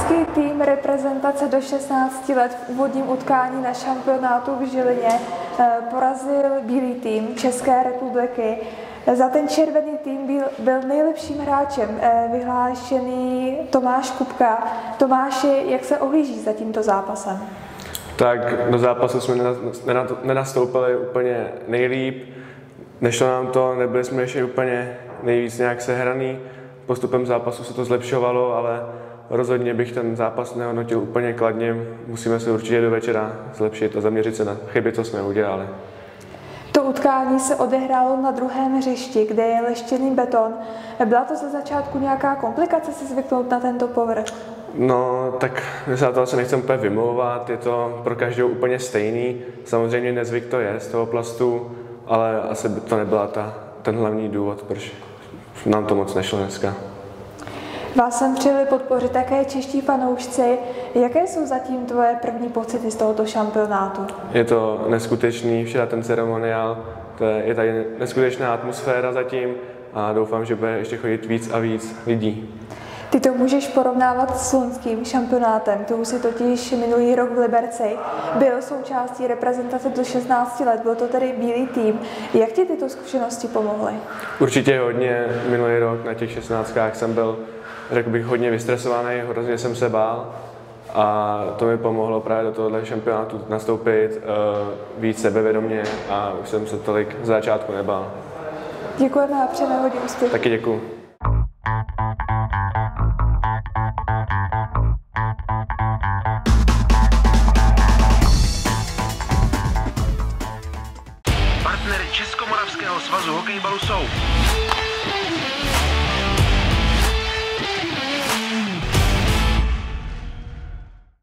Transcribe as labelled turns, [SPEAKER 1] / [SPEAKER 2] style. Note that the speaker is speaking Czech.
[SPEAKER 1] Ženský tým reprezentace do 16 let v úvodním utkání na šampionátu v Žilině porazil bílý tým České republiky. Za ten červený tým byl nejlepším hráčem vyhlášený Tomáš Kupka. Tomáši, jak se ohlíží za tímto zápasem?
[SPEAKER 2] Tak do zápasu jsme nenastoupili úplně nejlíp. Nešlo nám to, nebyli jsme ještě úplně nejvíc nějak sehraný. Postupem zápasu se to zlepšovalo, ale rozhodně bych ten zápas nehodnotil úplně kladně. Musíme se určitě do večera zlepšit a zaměřit se na chyby, co jsme udělali.
[SPEAKER 1] To utkání se odehrálo na druhém hřišti, kde je leštěný beton. Byla to ze začátku nějaká komplikace se zvyknout na tento povrch?
[SPEAKER 2] No, tak se na to asi nechci úplně vymlouvat, je to pro každou úplně stejný. Samozřejmě nezvyk to je z toho plastu, ale asi by to nebyla ten hlavní důvod, proč nám to moc nešlo dneska.
[SPEAKER 1] Vás sem přijeli podpořit také čeští fanoušci. Jaké jsou zatím tvoje první pocity z tohoto šampionátu?
[SPEAKER 2] Je to neskutečný, včera ten ceremoniál, je tady neskutečná atmosféra zatím a doufám, že bude ještě chodit víc a víc lidí.
[SPEAKER 1] Ty to můžeš porovnávat s loňským šampionátem. Ty už si totiž minulý rok v Liberci byl součástí reprezentace do 16 let, byl to tedy bílý tým. Jak ti tyto zkušenosti pomohly?
[SPEAKER 2] Určitě hodně. Minulý rok na těch 16 jsem byl, řekl bych, hodně vystresovaný, hrozně jsem se bál a to mi pomohlo právě do tohohle šampionátu nastoupit víc sebevědomě a už jsem se tolik z začátku nebál.
[SPEAKER 1] Děkujeme a přejeme hodně úspěchů.
[SPEAKER 2] Taky děkuju.